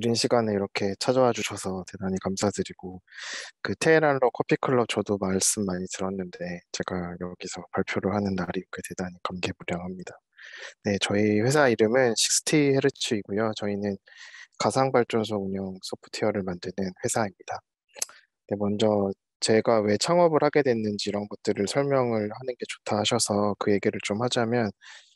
이른 시간에 이렇게 찾아와 주셔서 대단히 감사드리고, 그 테헤란로 커피클럽 저도 말씀 많이 들었는데, 제가 여기서 발표를 하는 날이 그 대단히 감개무량합니다. 네, 저희 회사 이름은 60Hz이고요. 저희는 가상발전소 운영 소프트웨어를 만드는 회사입니다. 네, 먼저 제가 왜 창업을 하게 됐는지 이런 것들을 설명을 하는 게 좋다 하셔서 그 얘기를 좀 하자면,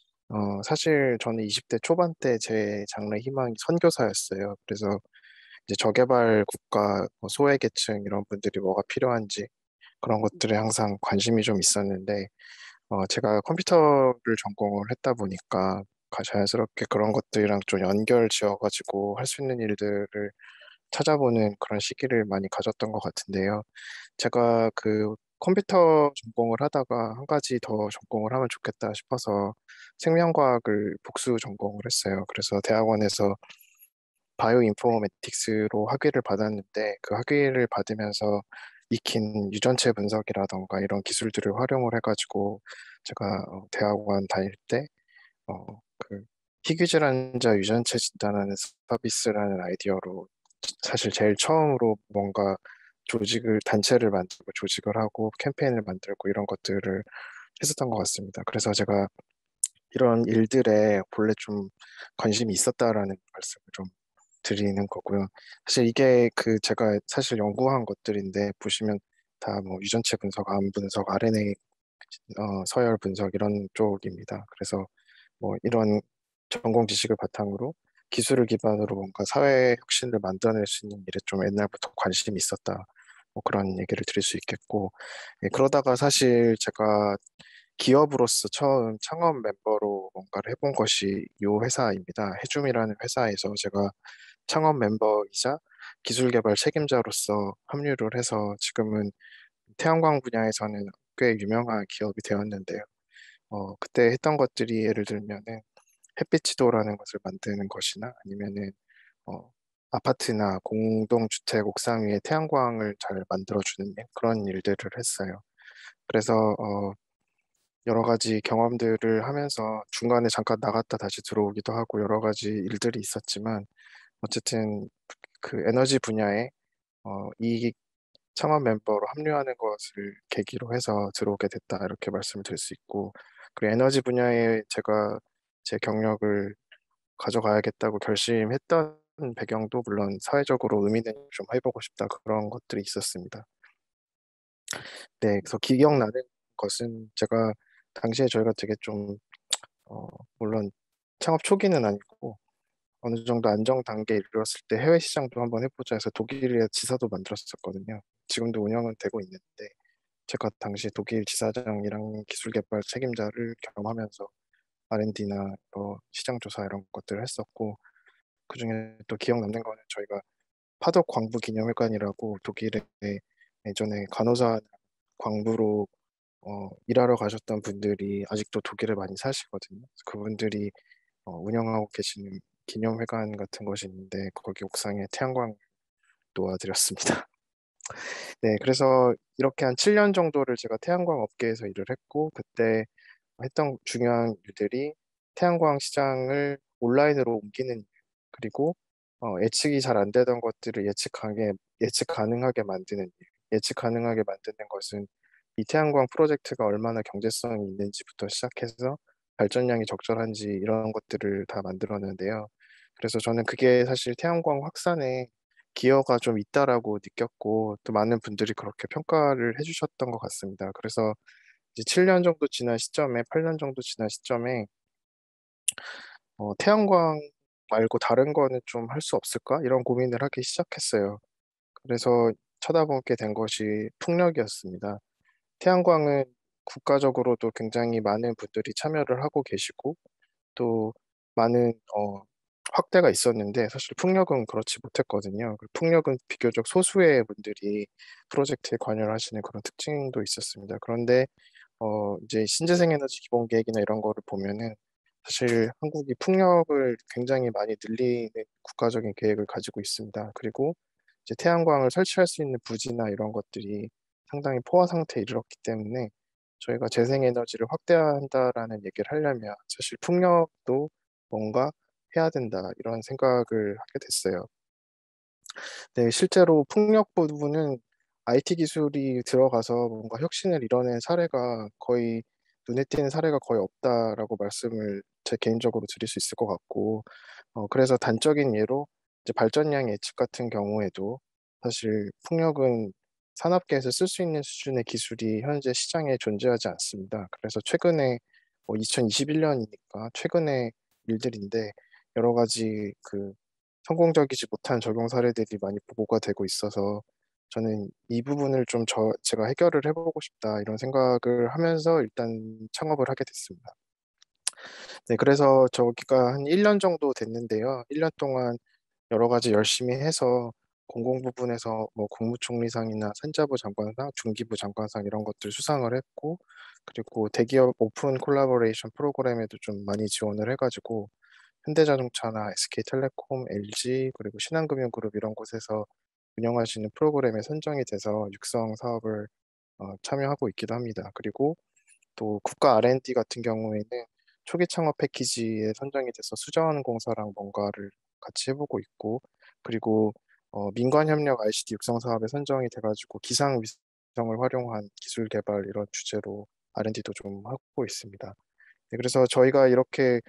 사실 저는 20대 초반 때 제 장래 희망이 선교사였어요. 그래서 이제 저개발 국가, 소외계층 이런 분들이 뭐가 필요한지 그런 것들에 항상 관심이 좀 있었는데, 제가 컴퓨터를 전공을 했다 보니까 자연스럽게 그런 것들이랑 좀 연결 지어가지고 할 수 있는 일들을 찾아보는 그런 시기를 많이 가졌던 것 같은데요. 제가 그 컴퓨터 전공을 하다가 한 가지 더 전공을 하면 좋겠다 싶어서 생명과학을 복수 전공을 했어요. 그래서 대학원에서 바이오 인포메틱스로 학위를 받았는데 그 학위를 받으면서 익힌 유전체 분석이라던가 이런 기술들을 활용을 해가지고 제가 대학원 다닐 때 그 희귀질환자 유전체 진단하는 서비스라는 아이디어로 사실 제일 처음으로 뭔가 단체를 만들고 조직을 하고 캠페인을 만들고 이런 것들을 했었던 것 같습니다. 그래서 제가 이런 일들에 본래 좀 관심이 있었다라는 말씀을 좀 드리는 거고요. 사실 이게 그 제가 사실 연구한 것들인데 보시면 다 뭐 유전체 분석, 암 분석, RNA 서열 분석 이런 쪽입니다. 그래서 뭐 이런 전공 지식을 바탕으로 기술을 기반으로 뭔가 사회 혁신을 만들어낼 수 있는 일에 좀 옛날부터 관심이 있었다. 뭐 그런 얘기를 드릴 수 있겠고, 예, 그러다가 사실 제가 기업으로서 처음 창업 멤버로 뭔가를 해본 것이 이 회사입니다. 해줌이라는 회사에서 제가 창업 멤버이자 기술 개발 책임자로서 합류를 해서 지금은 태양광 분야에서는 꽤 유명한 기업이 되었는데요. 그때 했던 것들이 예를 들면은 햇빛 지도라는 것을 만드는 것이나 아니면은 어, 아파트나 공동주택 옥상 위에 태양광을 잘 만들어주는 그런 일들을 했어요. 그래서 여러 가지 경험들을 하면서 중간에 잠깐 나갔다 다시 들어오기도 하고 여러 가지 일들이 있었지만 어쨌든 그 에너지 분야에 이 창업 멤버로 합류하는 것을 계기로 해서 들어오게 됐다 이렇게 말씀을 드릴 수 있고 그리고 에너지 분야에 제가 제 경력을 가져가야겠다고 결심했던 배경도 물론 사회적으로 의미는 좀 해보고 싶다 그런 것들이 있었습니다. 네, 그래서 기억나는 것은 제가 당시에 저희가 되게 좀 물론 창업 초기는 아니고 어느 정도 안정 단계에 이르렀을 때 해외 시장도 한번 해보자 해서 독일에 지사도 만들었었거든요. 지금도 운영은 되고 있는데 제가 당시 독일 지사장이랑 기술 개발 책임자를 겸하면서 R&D나 시장 조사 이런 것들을 했었고 그중에 또 기억 남는 거는 저희가 파독 광부 기념회관이라고 독일에 예전에 간호사 광부로 일하러 가셨던 분들이 아직도 독일에 많이 사시거든요. 그분들이 운영하고 계시는 기념회관 같은 것이 있는데 거기 옥상에 태양광 놓아드렸습니다. 네, 그래서 이렇게 한 7년 정도를 제가 태양광 업계에서 일을 했고 그때 했던 중요한 일들이 태양광 시장을 온라인으로 옮기는 일, 그리고 예측이 잘 안 되던 것들을 예측 가능하게 만드는 일. 예측 가능하게 만드는 것은 이 태양광 프로젝트가 얼마나 경제성이 있는지부터 시작해서 발전량이 적절한지 이런 것들을 다 만들었는데요. 그래서 저는 그게 사실 태양광 확산에 기여가 좀 있다라고 느꼈고 또 많은 분들이 그렇게 평가를 해주셨던 것 같습니다. 그래서 이제 7년 정도 지난 시점에, 8년 정도 지난 시점에, 태양광 말고 다른 거는 좀 할 수 없을까? 이런 고민을 하기 시작했어요. 그래서 쳐다보게 된 것이 풍력이었습니다. 태양광은 국가적으로도 굉장히 많은 분들이 참여를 하고 계시고, 또 많은, 확대가 있었는데, 사실 풍력은 그렇지 못했거든요. 풍력은 비교적 소수의 분들이 프로젝트에 관여를 하시는 그런 특징도 있었습니다. 그런데 이제 신재생 에너지 기본 계획이나 이런 거를 보면은 사실 한국이 풍력을 굉장히 많이 늘리는 국가적인 계획을 가지고 있습니다. 그리고 이제 태양광을 설치할 수 있는 부지나 이런 것들이 상당히 포화 상태에 이르렀기 때문에 저희가 재생 에너지를 확대한다라는 얘기를 하려면 사실 풍력도 뭔가 해야 된다 이런 생각을 하게 됐어요. 네, 실제로 풍력 부분은 IT 기술이 들어가서 뭔가 혁신을 이뤄낸 사례가 거의 눈에 띄는 사례가 거의 없다라고 말씀을 제 개인적으로 드릴 수 있을 것 같고, 그래서 단적인 예로 이제 발전량 예측 같은 경우에도 사실 풍력은 산업계에서 쓸 수 있는 수준의 기술이 현재 시장에 존재하지 않습니다. 그래서 최근에 2021년이니까 최근의 일들인데 여러 가지 성공적이지 못한 적용 사례들이 많이 보고가 되고 있어서 저는 이 부분을 좀 제가 해결을 해보고 싶다 이런 생각을 하면서 일단 창업을 하게 됐습니다. 네, 그래서 저기가 한 1년 정도 됐는데요. 1년 동안 여러 가지 열심히 해서 공공 부분에서 뭐 국무총리상이나 산자부 장관상, 중기부 장관상 이런 것들 수상을 했고, 그리고 대기업 오픈 콜라보레이션 프로그램에도 좀 많이 지원을 해가지고 현대자동차나 SK텔레콤, LG 그리고 신한금융그룹 이런 곳에서 운영하시는 프로그램에 선정이 돼서 육성 사업을 참여하고 있기도 합니다. 그리고 또 국가 R&D 같은 경우에는 초기 창업 패키지에 선정이 돼서 수자원공사랑 뭔가를 같이 해보고 있고, 그리고 민관 협력 ICT 육성 사업에 선정이 돼가지고 기상 위성을 활용한 기술 개발 이런 주제로 R&D도 좀 하고 있습니다. 네, 그래서 저희가 이렇게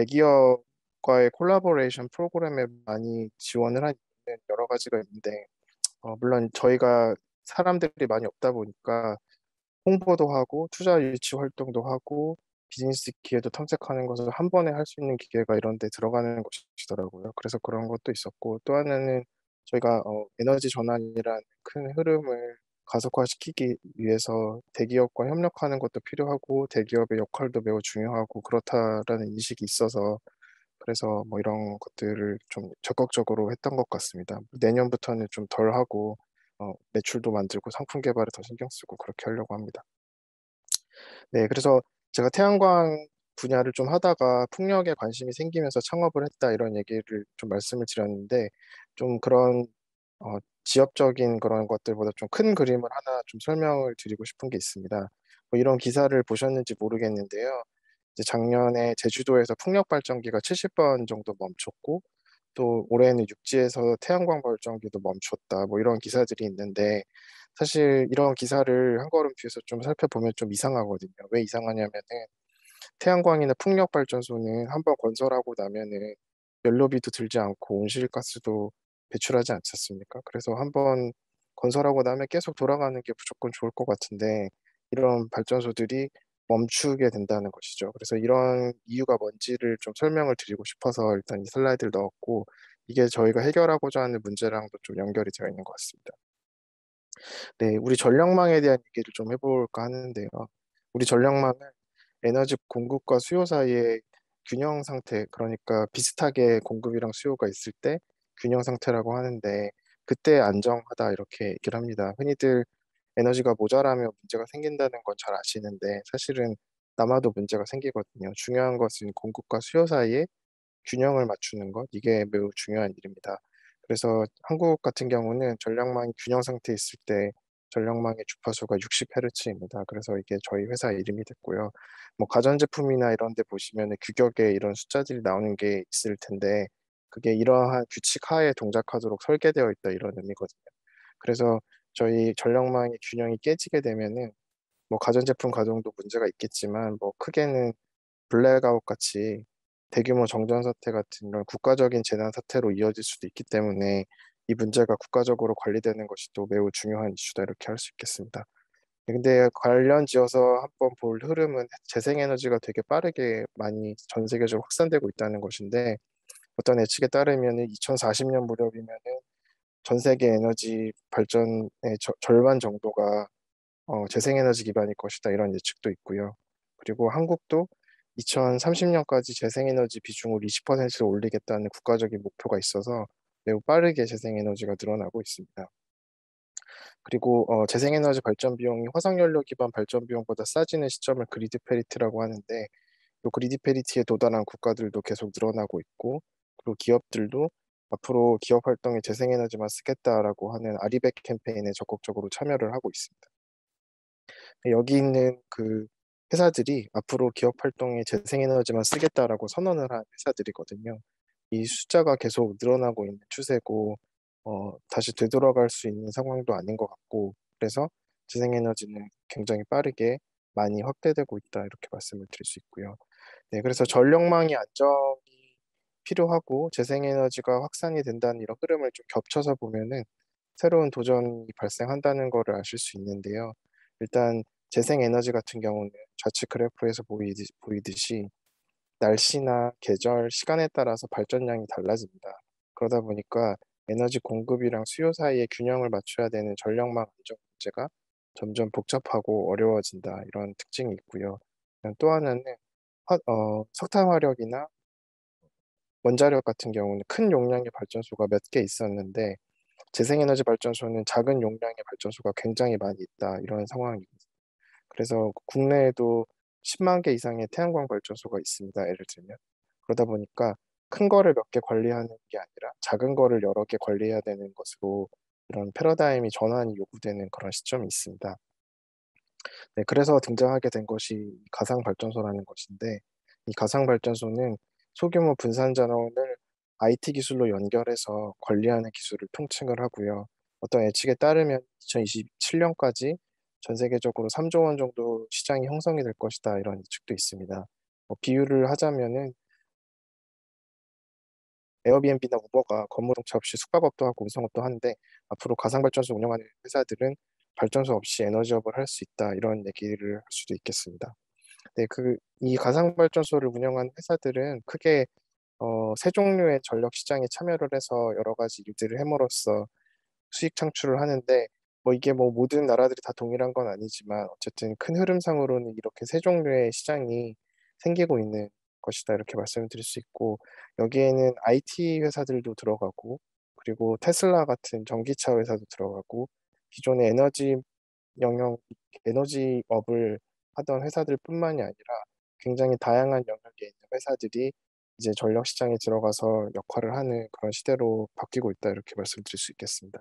대기업과의 콜라보레이션 프로그램에 많이 지원을 한 이유는 여러 가지가 있는데, 물론 저희가 사람들이 많이 없다 보니까 홍보도 하고 투자 유치 활동도 하고 비즈니스 기회도 탐색하는 것을 한 번에 할 수 있는 기회가 이런 데 들어가는 것이더라고요. 그래서 그런 것도 있었고 또 하나는 저희가 에너지 전환이란 큰 흐름을 가속화시키기 위해서 대기업과 협력하는 것도 필요하고 대기업의 역할도 매우 중요하고 그렇다라는 인식이 있어서 그래서 뭐 이런 것들을 좀 적극적으로 했던 것 같습니다. 내년부터는 좀 덜 하고 매출도 만들고 상품 개발에 더 신경 쓰고 그렇게 하려고 합니다. 네, 그래서 제가 태양광 분야를 좀 하다가 풍력에 관심이 생기면서 창업을 했다 이런 얘기를 좀 말씀을 드렸는데 좀 그런 지엽적인 그런 것들보다 좀 큰 그림을 하나 좀 설명을 드리고 싶은 게 있습니다. 뭐 이런 기사를 보셨는지 모르겠는데요. 이제 작년에 제주도에서 풍력 발전기가 70번 정도 멈췄고 또 올해는 육지에서 태양광 발전기도 멈췄다. 뭐 이런 기사들이 있는데 사실 이런 기사를 한 걸음 뒤에서 좀 살펴보면 좀 이상하거든요. 왜 이상하냐면은 태양광이나 풍력 발전소는 한번 건설하고 나면은 연료비도 들지 않고 온실가스도 배출하지 않지 않습니까? 그래서 한번 건설하고 나면 계속 돌아가는 게 무조건 좋을 것 같은데 이런 발전소들이 멈추게 된다는 것이죠. 그래서 이런 이유가 뭔지를 좀 설명을 드리고 싶어서 일단 이 슬라이드를 넣었고 이게 저희가 해결하고자 하는 문제랑도 좀 연결이 되어 있는 것 같습니다. 네, 우리 전력망에 대한 얘기를 좀 해볼까 하는데요. 우리 전력망은 에너지 공급과 수요 사이의 균형 상태, 그러니까 비슷하게 공급이랑 수요가 있을 때 균형 상태라고 하는데, 그때 안정하다 이렇게 얘기를 합니다. 흔히들 에너지가 모자라면 문제가 생긴다는 건 잘 아시는데, 사실은 남아도 문제가 생기거든요. 중요한 것은 공급과 수요 사이에 균형을 맞추는 것, 이게 매우 중요한 일입니다. 그래서 한국 같은 경우는 전력망이 균형 상태에 있을 때 전력망의 주파수가 60Hz입니다. 그래서 이게 저희 회사 이름이 됐고요. 뭐 가전제품이나 이런 데 보시면 규격에 이런 숫자들이 나오는 게 있을 텐데 그게 이러한 규칙 하에 동작하도록 설계되어 있다 이런 의미거든요. 그래서 저희 전력망의 균형이 깨지게 되면은 뭐 가전제품 가동도 문제가 있겠지만 뭐 크게는 블랙아웃 같이 대규모 정전 사태 같은 이런 국가적인 재난 사태로 이어질 수도 있기 때문에 이 문제가 국가적으로 관리되는 것이 또 매우 중요한 이슈다 이렇게 할 수 있겠습니다. 근데 관련 지어서 한번 볼 흐름은 재생에너지가 되게 빠르게 많이 전 세계적으로 확산되고 있다는 것인데 어떤 예측에 따르면 2040년 무렵이면은 전 세계 에너지 발전의 절반 정도가 재생에너지 기반일 것이다 이런 예측도 있고요. 그리고 한국도 2030년까지 재생에너지 비중을 20%로 올리겠다는 국가적인 목표가 있어서 매우 빠르게 재생에너지가 늘어나고 있습니다. 그리고 재생에너지 발전 비용이 화석연료 기반 발전 비용보다 싸지는 시점을 그리드 페리티라고 하는데 또 그리드 페리티에 도달한 국가들도 계속 늘어나고 있고 그리고 기업들도 앞으로 기업 활동에 재생에너지만 쓰겠다라고 하는 아리백 캠페인에 적극적으로 참여를 하고 있습니다. 여기 있는 회사들이 앞으로 기업 활동에 재생에너지만 쓰겠다라고 선언을 한 회사들이거든요. 이 숫자가 계속 늘어나고 있는 추세고 다시 되돌아갈 수 있는 상황도 아닌 것 같고, 그래서 재생에너지는 굉장히 빠르게 많이 확대되고 있다, 이렇게 말씀을 드릴 수 있고요. 네, 그래서 전력망이 안정이 필요하고 재생에너지가 확산이 된다는 이런 흐름을 좀 겹쳐서 보면은 새로운 도전이 발생한다는 것을 아실 수 있는데요. 일단 재생에너지 같은 경우는 좌측 그래프에서 보이듯이 날씨나 계절, 시간에 따라서 발전량이 달라집니다. 그러다 보니까 에너지 공급이랑 수요 사이의 균형을 맞춰야 되는 전력망 안정 문제가 점점 복잡하고 어려워진다. 이런 특징이 있고요. 또 하나는 석탄 화력이나 원자력 같은 경우는 큰 용량의 발전소가 몇 개 있었는데 재생에너지 발전소는 작은 용량의 발전소가 굉장히 많이 있다. 이런 상황입니다. 그래서 국내에도 10만 개 이상의 태양광 발전소가 있습니다. 예를 들면. 그러다 보니까 큰 거를 몇 개 관리하는 게 아니라 작은 거를 여러 개 관리해야 되는 것으로 이런 패러다임이 전환이 요구되는 그런 시점이 있습니다. 네, 그래서 등장하게 된 것이 가상 발전소라는 것인데, 이 가상 발전소는 소규모 분산 전원을 IT 기술로 연결해서 관리하는 기술을 통칭을 하고요. 어떤 예측에 따르면 2027년까지 전 세계적으로 3조 원 정도 시장이 형성이 될 것이다, 이런 예측도 있습니다. 비유를 하자면은 에어비앤비나 우버가 건물 공차 없이 숙박업도 하고 운송업도 하는데, 앞으로 가상발전소 운영하는 회사들은 발전소 없이 에너지업을 할 수 있다, 이런 얘기를 할 수도 있겠습니다. 네, 이 가상발전소를 운영하는 회사들은 크게 세 종류의 전력 시장에 참여를 해서 여러 가지 일들을 해으로써 수익 창출을 하는데, 뭐 이게 뭐 모든 나라들이 다 동일한 건 아니지만 어쨌든 큰 흐름상으로는 이렇게 세 종류의 시장이 생기고 있는 것이다, 이렇게 말씀을 드릴 수 있고, 여기에는 IT 회사들도 들어가고, 그리고 테슬라 같은 전기차 회사도 들어가고, 기존의 영역 에너지업을 하던 회사들뿐만이 아니라 굉장히 다양한 영역에 있는 회사들이 이제 전력 시장에 들어가서 역할을 하는 그런 시대로 바뀌고 있다, 이렇게 말씀드릴 수 있겠습니다.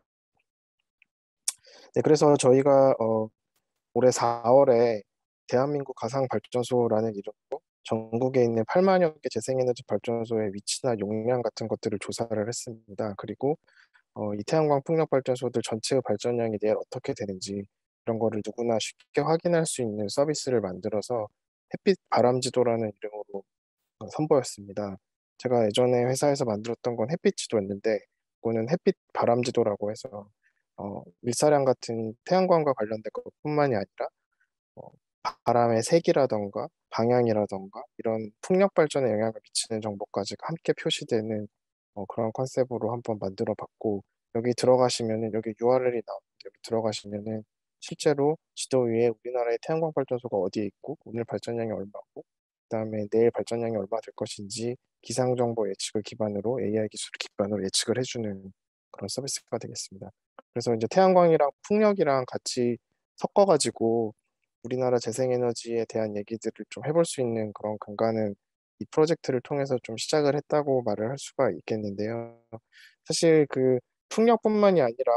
네, 그래서 저희가 올해 4월에 대한민국 가상발전소라는 이름으로 전국에 있는 8만여 개 재생에너지 발전소의 위치나 용량 같은 것들을 조사를 했습니다. 그리고 이 태양광 풍력 발전소들 전체의 발전량이 내일 어떻게 되는지 이런 거를 누구나 쉽게 확인할 수 있는 서비스를 만들어서 햇빛 바람지도라는 이름으로 선보였습니다. 제가 예전에 회사에서 만들었던 건 햇빛 지도였는데, 그거는 햇빛 바람지도라고 해서 일사량 같은 태양광과 관련된 것뿐만이 아니라 어, 바람의 색이라던가 방향이라던가 이런 풍력 발전에 영향을 미치는 정보까지 함께 표시되는 그런 컨셉으로 한번 만들어 봤고, 여기 들어가시면은 여기 URL이 나오는데, 여기 들어가시면은 실제로 지도 위에 우리나라의 태양광 발전소가 어디에 있고 오늘 발전량이 얼마고 그다음에 내일 발전량이 얼마 될 것인지 기상 정보 예측을 기반으로 AI 기술을 기반으로 예측을 해주는 그런 서비스가 되겠습니다. 그래서 이제 태양광이랑 풍력이랑 같이 섞어가지고 우리나라 재생에너지에 대한 얘기들을 좀 해볼 수 있는 그런 공간은 이 프로젝트를 통해서 좀 시작을 했다고 말을 할 수가 있겠는데요. 사실 그 풍력뿐만이 아니라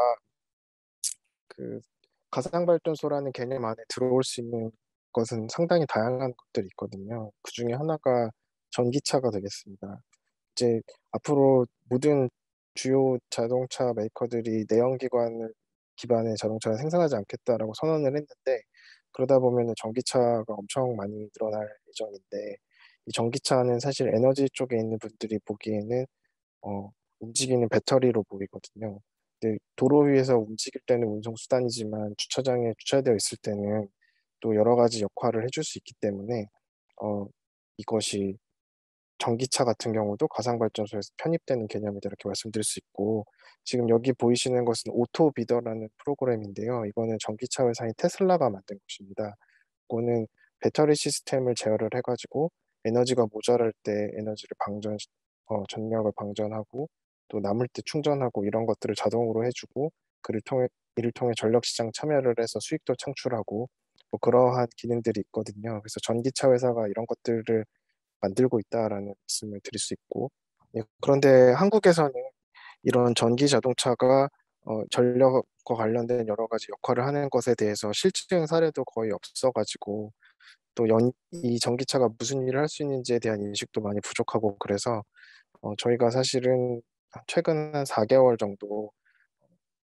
그 가상발전소라는 개념 안에 들어올 수 있는 것은 상당히 다양한 것들이 있거든요. 그 중에 하나가 전기차가 되겠습니다. 이제 앞으로 모든 주요 자동차 메이커들이 내연기관 기반의 자동차를 생산하지 않겠다라고 선언을 했는데, 그러다 보면 전기차가 엄청 많이 늘어날 예정인데, 이 전기차는 사실 에너지 쪽에 있는 분들이 보기에는 움직이는 배터리로 보이거든요. 근데 도로 위에서 움직일 때는 운송수단이지만 주차장에 주차되어 있을 때는 또 여러 가지 역할을 해줄 수 있기 때문에 어, 이것이 전기차 같은 경우도 가상발전소에서 편입되는 개념이다, 이렇게 말씀드릴 수 있고, 지금 여기 보이시는 것은 오토비더라는 프로그램인데요. 이거는 전기차 회사인 테슬라가 만든 것입니다. 이거는 배터리 시스템을 제어를 해가지고 에너지가 모자랄 때 에너지를 전력을 방전하고 또 남을 때 충전하고 이런 것들을 자동으로 해주고, 이를 통해 전력시장 참여를 해서 수익도 창출하고 뭐 그러한 기능들이 있거든요. 그래서 전기차 회사가 이런 것들을 만들고 있다라는 말씀을 드릴 수 있고, 예, 그런데 한국에서는 이런 전기 자동차가 전력과 관련된 여러 가지 역할을 하는 것에 대해서 실증 사례도 거의 없어가지고 또 이 전기차가 무슨 일을 할 수 있는지에 대한 인식도 많이 부족하고, 그래서 저희가 사실은 최근 한 4개월 정도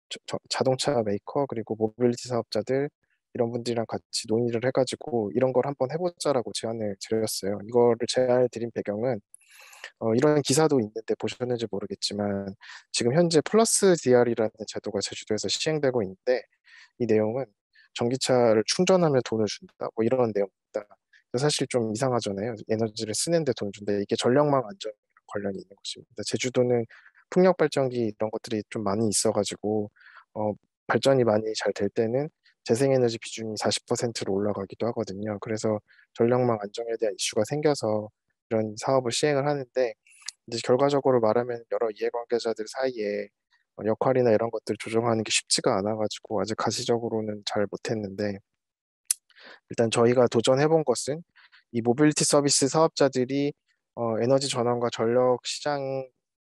자동차 메이커 그리고 모빌리티 사업자들 이런 분들이랑 같이 논의를 해가지고 이런 걸 한번 해보자라고 제안을 드렸어요. 이거를 제안을 드린 배경은 이런 기사도 있는데 보셨는지 모르겠지만 지금 현재 플러스 DR이라는 제도가 제주도에서 시행되고 있는데 이 내용은 전기차를 충전하면 돈을 준다 뭐 이런 내용입니다. 사실 좀 이상하잖아요. 에너지를 쓰는데 돈 준다. 이게 전력망 안전이랑 관련이 있는 것입니다. 제주도는 풍력 발전기 이런 것들이 좀 많이 있어가지고 어, 발전이 많이 잘 될 때는 재생에너지 비중이 40%로 올라가기도 하거든요. 그래서 전력망 안정에 대한 이슈가 생겨서 이런 사업을 시행을 하는데 이제 결과적으로 말하면 여러 이해관계자들 사이에 역할이나 이런 것들을 조정하는 게 쉽지가 않아가지고 아직 가시적으로는 잘 못했는데 일단 저희가 도전해본 것은 이 모빌리티 서비스 사업자들이 에너지 전환과 전력 시장의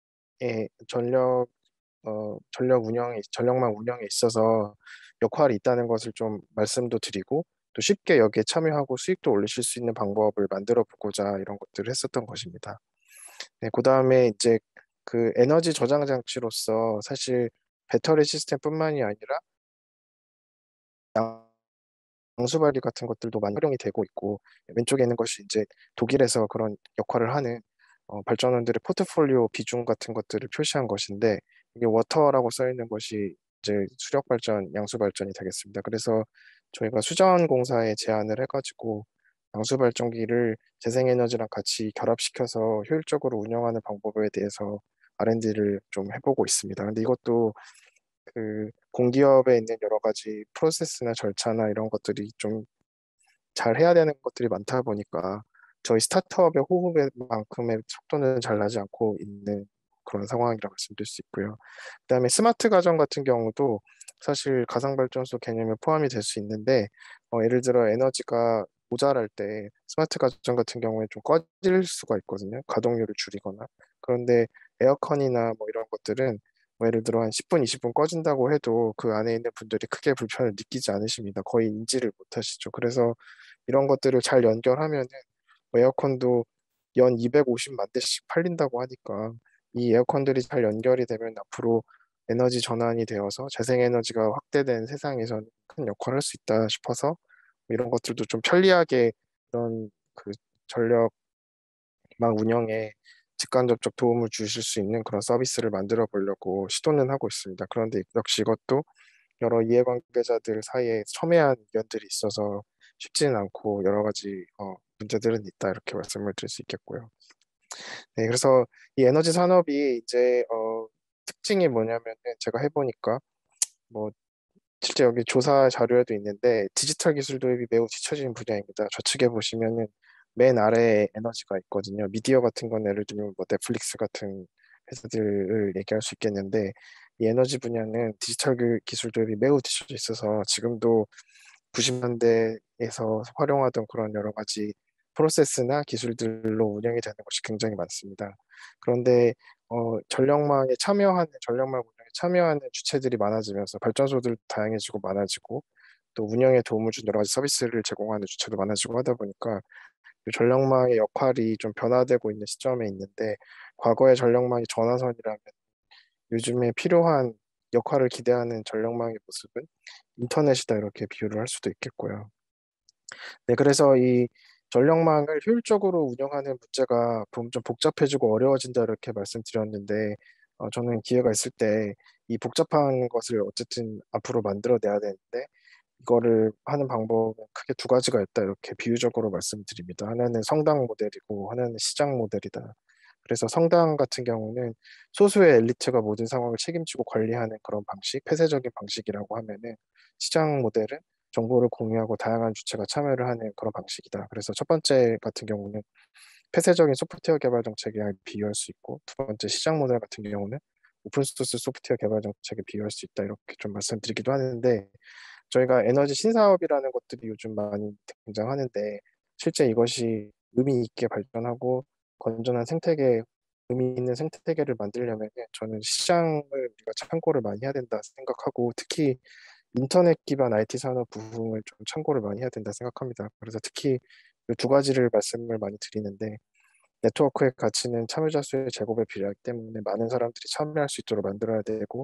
전력망 운영에 있어서 역할이 있다는 것을 좀 말씀도 드리고 또 쉽게 여기에 참여하고 수익도 올리실 수 있는 방법을 만들어 보고자 이런 것들을 했었던 것입니다. 네, 그다음에 이제 그 에너지 저장 장치로서 사실 배터리 시스템뿐만이 아니라 양수발리 같은 것들도 많이 활용이 되고 있고 왼쪽에 있는 것이 이제 독일에서 그런 역할을 하는 발전원들의 포트폴리오 비중 같은 것들을 표시한 것인데 이게 워터라고 써 있는 것이 이제 수력 발전, 양수 발전이 되겠습니다. 그래서 저희가 수자원공사에 제안을 해가지고 양수 발전기를 재생에너지랑 같이 결합시켜서 효율적으로 운영하는 방법에 대해서 R&D를 좀 해보고 있습니다. 근데 이것도 그 공기업에 있는 여러 가지 프로세스나 절차나 이런 것들이 좀 잘 해야 되는 것들이 많다 보니까 저희 스타트업의 호흡만큼의 속도는 잘 나지 않고 있는 그런 상황이라 말씀드릴 수 있고요. 그다음에 스마트 가전 같은 경우도 사실 가상발전소 개념에 포함이 될 수 있는데 예를 들어 에너지가 모자랄 때 스마트 가전 같은 경우에 좀 꺼질 수가 있거든요. 가동률을 줄이거나. 그런데 에어컨이나 뭐 이런 것들은 뭐 예를 들어 한 10분, 20분 꺼진다고 해도 그 안에 있는 분들이 크게 불편을 느끼지 않으십니다. 거의 인지를 못하시죠. 그래서 이런 것들을 잘 연결하면은 뭐 에어컨도 연 250만 대씩 팔린다고 하니까 이 에어컨들이 잘 연결이 되면 앞으로 에너지 전환이 되어서 재생에너지가 확대된 세상에서는 큰 역할을 할 수 있다 싶어서 이런 것들도 좀 편리하게 이런 그 전력망 운영에 직간접적 도움을 주실 수 있는 그런 서비스를 만들어 보려고 시도는 하고 있습니다. 그런데 역시 이것도 여러 이해관계자들 사이에 첨예한 의견들이 있어서 쉽지는 않고 여러 가지 문제들은 있다 이렇게 말씀을 드릴 수 있겠고요. 네, 그래서 이 에너지 산업이 이제 특징이 뭐냐면은 제가 해보니까 뭐 실제 여기 조사 자료에도 있는데 디지털 기술 도입이 매우 뒤처진 분야입니다. 좌측에 보시면은 맨 아래에 에너지가 있거든요. 미디어 같은 건 예를 들면 뭐 넷플릭스 같은 회사들을 얘기할 수 있겠는데 이 에너지 분야는 디지털 기술 도입이 매우 뒤처져 있어서 지금도 90년대에서 활용하던 그런 여러 가지 프로세스나 기술들로 운영이 되는 것이 굉장히 많습니다. 그런데 전력망 운영에 참여하는 주체들이 많아지면서 발전소들 다양해지고 많아지고 또 운영에 도움을 준 여러 가지 서비스를 제공하는 주체도 많아지고 하다 보니까 이 전력망의 역할이 좀 변화되고 있는 시점에 있는데 과거의 전력망이 전화선이라면 요즘에 필요한 역할을 기대하는 전력망의 모습은 인터넷이다 이렇게 비유를 할 수도 있겠고요. 네, 그래서 이 전력망을 효율적으로 운영하는 문제가 좀 복잡해지고 어려워진다 이렇게 말씀드렸는데 저는 기회가 있을 때 이 복잡한 것을 어쨌든 앞으로 만들어내야 되는데 이거를 하는 방법은 크게 두 가지가 있다 이렇게 비유적으로 말씀드립니다. 하나는 성당 모델이고 하나는 시장 모델이다. 그래서 성당 같은 경우는 소수의 엘리트가 모든 상황을 책임지고 관리하는 그런 방식, 폐쇄적인 방식이라고 하면은 시장 모델은 정보를 공유하고 다양한 주체가 참여를 하는 그런 방식이다. 그래서 첫 번째 같은 경우는 폐쇄적인 소프트웨어 개발 정책이랑 비유할 수 있고 두 번째 시장 모델 같은 경우는 오픈소스 소프트웨어 개발 정책에 비유할 수 있다. 이렇게 좀 말씀드리기도 하는데 저희가 에너지 신사업이라는 것들이 요즘 많이 등장하는데 실제 이것이 의미 있게 발전하고 건전한 생태계, 의미 있는 생태계를 만들려면 저는 시장을 우리가 참고를 많이 해야 된다 생각하고 특히 인터넷 기반 IT 산업 부분을 좀 참고를 많이 해야 된다 생각합니다. 그래서 특히 이두 가지를 말씀을 많이 드리는데 네트워크의 가치는 참여자 수의 제곱에 비례하기 때문에 많은 사람들이 참여할 수 있도록 만들어야 되고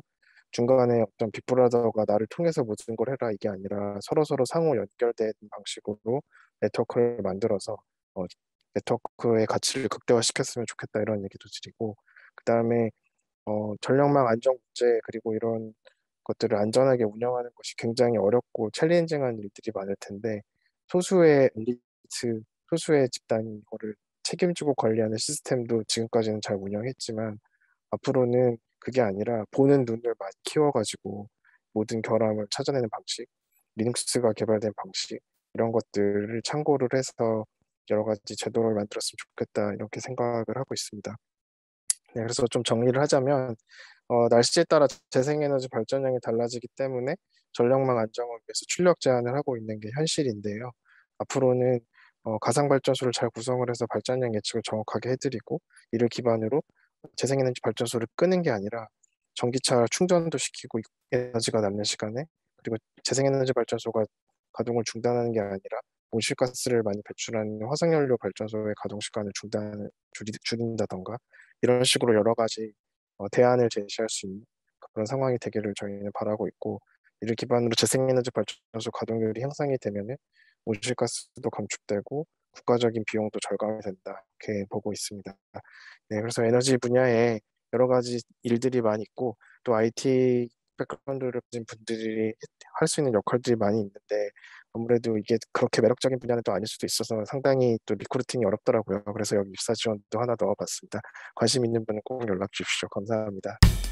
중간에 어떤 빅브라더가 나를 통해서 모든 걸 해라 이게 아니라 서로서로 상호 연결된 방식으로 네트워크를 만들어서 어, 네트워크의 가치를 극대화시켰으면 좋겠다 이런 얘기도 드리고 그다음에 전력망 안전 문제 그리고 이런 것들을 안전하게 운영하는 것이 굉장히 어렵고 챌린징한 일들이 많을 텐데 소수의 엘리트, 소수의 집단이 이거를 책임지고 관리하는 시스템도 지금까지는 잘 운영했지만 앞으로는 그게 아니라 보는 눈을 많이 키워가지고 모든 결함을 찾아내는 방식, 리눅스가 개발된 방식 이런 것들을 참고를 해서 여러 가지 제도를 만들었으면 좋겠다 이렇게 생각을 하고 있습니다. 네, 그래서 좀 정리를 하자면 날씨에 따라 재생에너지 발전량이 달라지기 때문에 전력망 안정을 위해서 출력 제한을 하고 있는 게 현실인데요. 앞으로는 가상 발전소를 잘 구성을 해서 발전량 예측을 정확하게 해드리고 이를 기반으로 재생에너지 발전소를 끄는 게 아니라 전기차 충전도 시키고 에너지가 남는 시간에 그리고 재생에너지 발전소가 가동을 중단하는 게 아니라 온실가스를 많이 배출하는 화석연료 발전소의 가동 시간을 줄인다던가 이런 식으로 여러 가지 대안을 제시할 수 있는 그런 상황이 되기를 저희는 바라고 있고 이를 기반으로 재생에너지 발전소 가동률이 향상이 되면은 온실가스도 감축되고 국가적인 비용도 절감이 된다 이렇게 보고 있습니다. 네, 그래서 에너지 분야에 여러 가지 일들이 많이 있고 또 IT 백그라운드를 가진 분들이 할 수 있는 역할들이 많이 있는데 아무래도 이게 그렇게 매력적인 분야는 또 아닐 수도 있어서 상당히 또 리크루팅이 어렵더라고요. 그래서 여기 입사 지원도 하나 넣어봤습니다. 관심 있는 분은 꼭 연락 주십시오. 감사합니다.